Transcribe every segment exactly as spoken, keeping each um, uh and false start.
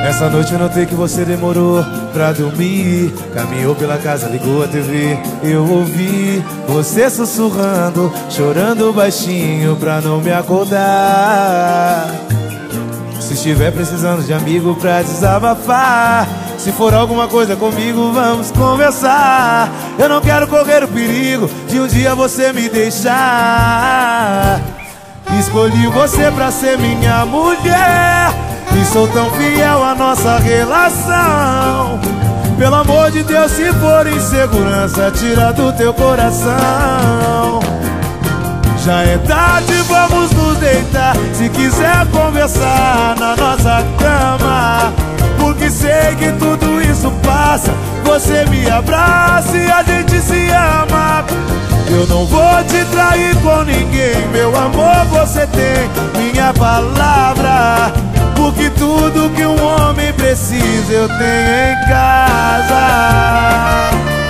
Essa noite eu notei que você demorou pra dormir. Caminhou pela casa, ligou a T V. Eu ouvi você sussurrando, chorando baixinho pra não me acordar. Se estiver precisando de amigo pra desabafar, se for alguma coisa comigo, vamos conversar. Eu não quero correr o perigo de um dia você me deixar. Escolhi você pra ser minha mulher e sou tão fiel à nossa relação. Pelo amor de Deus, se for insegurança, tira do teu coração. Já é tarde, vamos nos deitar. Se quiser conversar na nossa cama, porque sei que tudo isso passa. Você me abraça e a gente se ama. Eu não vou te trair com ninguém, meu amor, você tem minha palavra. Porque tudo que um homem precisa eu tenho em casa.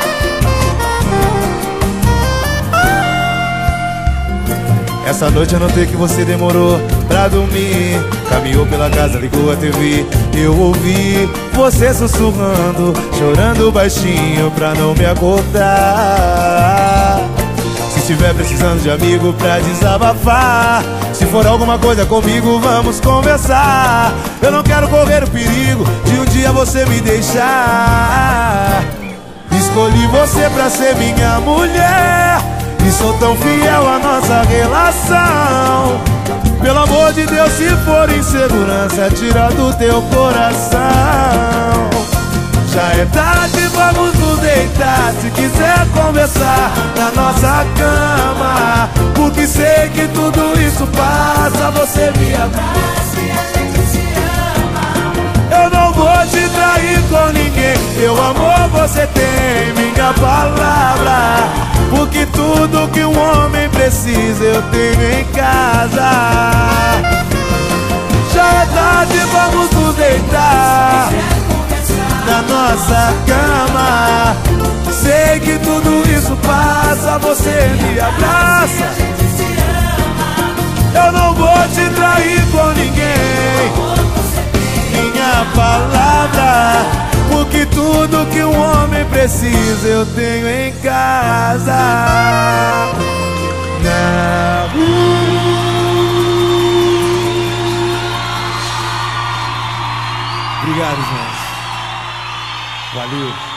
Essa noite eu notei que você demorou pra dormir. Caminhou pela casa, ligou a T V. Eu ouvi você sussurrando, chorando baixinho pra não me acordar. Se estiver precisando de amigo pra desabafar, se for alguma coisa comigo, vamos conversar. Eu não quero correr o perigo de um dia você me deixar. Escolhi você pra ser minha mulher e sou tão fiel à nossa relação. Pelo amor de Deus, se for insegurança, tira do teu coração. Já é tarde, vamos nos deitar. Se quiser conversar na nossa cama, porque sei que tudo isso passa. Você me abraça e a gente se ama. Eu não vou te trair com ninguém, meu amor, você tem minha palavra. Porque tudo que um homem precisa eu tenho em casa. Já é tarde, vamos nos deitar na nossa cama. Sei que tudo isso passa, você me abraça. Eu não vou te trair com ninguém, minha palavra. Porque tudo que um homem precisa eu tenho em casa. Na... Obrigado, gente. Valeu.